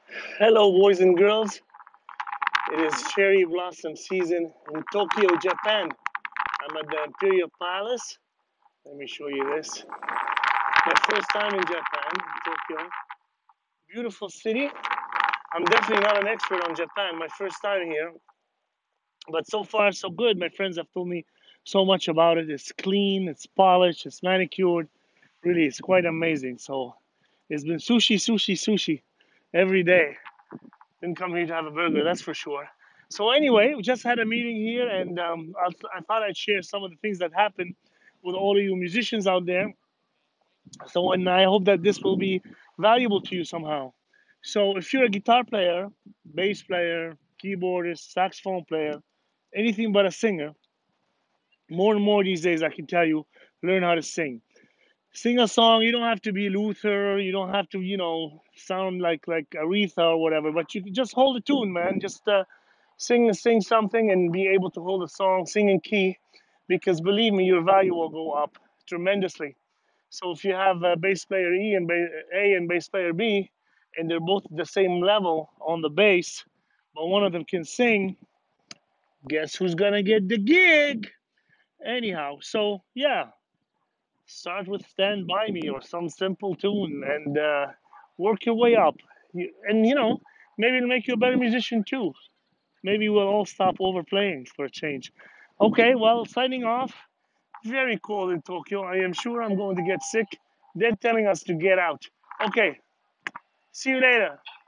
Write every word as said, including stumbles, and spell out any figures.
Hello, boys and girls. It is cherry blossom season in Tokyo, Japan. I'm at the Imperial Palace. Let me show you this. My first time in Japan, Tokyo. Beautiful city. I'm definitely not an expert on Japan. My first time here, but so far so good. My friends have told me so much about it. It's clean, it's polished, it's manicured. Really, it's quite amazing. So it's been sushi, sushi, sushi every day. Didn't come here to have a burger, that's for sure. So anyway, we just had a meeting here, and um, I, I thought I'd share some of the things that happened with all of you musicians out there. So, and I hope that this will be valuable to you somehow. So, if you're a guitar player, bass player, keyboardist, saxophone player, anything but a singer, more and more these days, I can tell you, learn how to sing. Sing a song. You don't have to be Luther. You don't have to, you know, sound like like Aretha or whatever. But you can just hold a tune, man. Just uh, sing sing something and be able to hold a song, sing in key, because believe me, your value will go up tremendously. So if you have a bass player E and ba- A and bass player B, and they're both the same level on the bass, but one of them can sing, guess who's gonna get the gig? Anyhow, so yeah, start with "Stand By Me" or some simple tune, and uh, work your way up. You, and you know, maybe it'll make you a better musician too. Maybe we'll all stop overplaying for a change. Okay, well, signing off. Very cold in Tokyo. I am sure I'm going to get sick. They're telling us to get out. Okay, see you later.